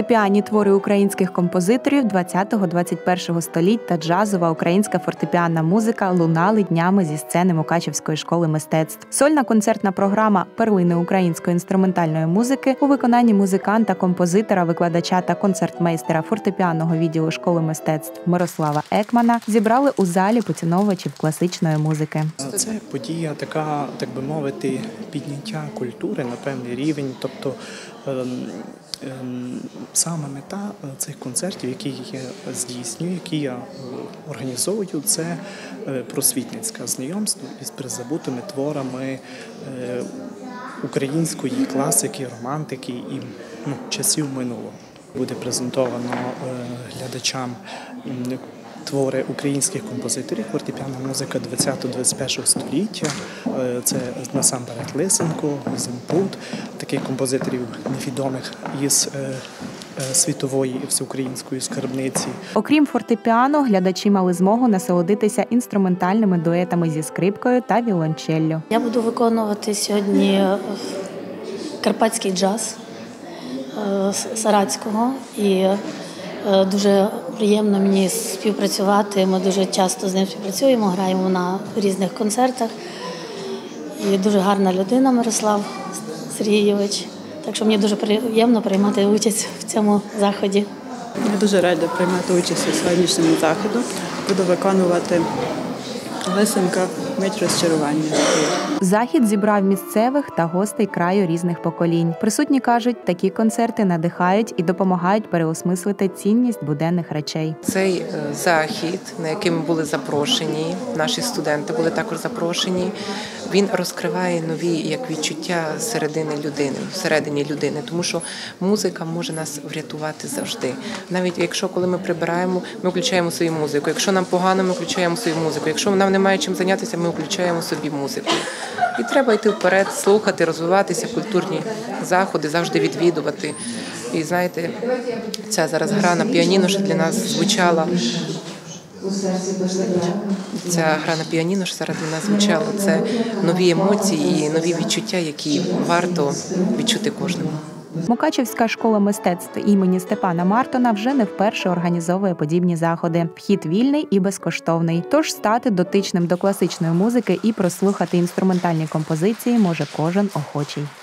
фортепіанні твори українських композиторів 20-21 століть та джазова українська фортепіанна музика лунали днями зі сцени Мукачівської школи мистецтв. Сольна концертна програма «Перлини української інструментальної музики» у виконанні музиканта, композитора, викладача та концертмейстера фортепіанного відділу школи мистецтв Мирослава Екмана зібрали у залі поціновувачів класичної музики. Це подія така, так би мовити, підняття культури на певний рівень, тобто саме мета цих концертів, які я здійснюю, які я організовую, це просвітницьке знайомство із призабутими творами української класики, романтики і часів минулого. Буде презентовано глядачам твори українських композиторів, фортепіанна музика 20-21 століття. Це насамперед Лисенко, Земпут, таких композиторів невідомих із світової і всеукраїнської скарбниці. Окрім фортепіано, глядачі мали змогу насолодитися інструментальними дуетами зі скрипкою та віолончеллю. Я буду виконувати сьогодні карпатський джаз Саратського, і дуже приємно мені співпрацювати. Ми дуже часто з ним співпрацюємо, граємо на різних концертах. І дуже гарна людина Мирослав Сергійович. Так що мені дуже приємно приймати участь в цьому заході. Я дуже рада приймати участь у сьогоднішньому заходу. Буду виконувати Лисенка «Мить розчарування». Захід зібрав місцевих та гостей краю різних поколінь. Присутні кажуть, такі концерти надихають і допомагають переосмислити цінність буденних речей. Цей захід, на який ми були запрошені, наші студенти були також запрошені, він розкриває нові відчуття всередині людини, тому що музика може нас врятувати завжди. Навіть якщо коли ми прибираємо, ми включаємо свою музику. Якщо нам погано, ми включаємо свою музику. Якщо нам немає чим зайнятися, ми включаємо собі музику. І треба йти вперед, слухати, розвиватися, культурні заходи, завжди відвідувати. І знаєте, ця зараз гра на піаніно, що для нас звучала. Ця гра на піаніно, що зараз для нас звучала, це нові емоції і нові відчуття, які варто відчути кожному. Мукачівська школа мистецтв імені Степана Мартона вже не вперше організовує подібні заходи. Вхід вільний і безкоштовний. Тож стати дотичним до класичної музики і прослухати інструментальні композиції може кожен охочий.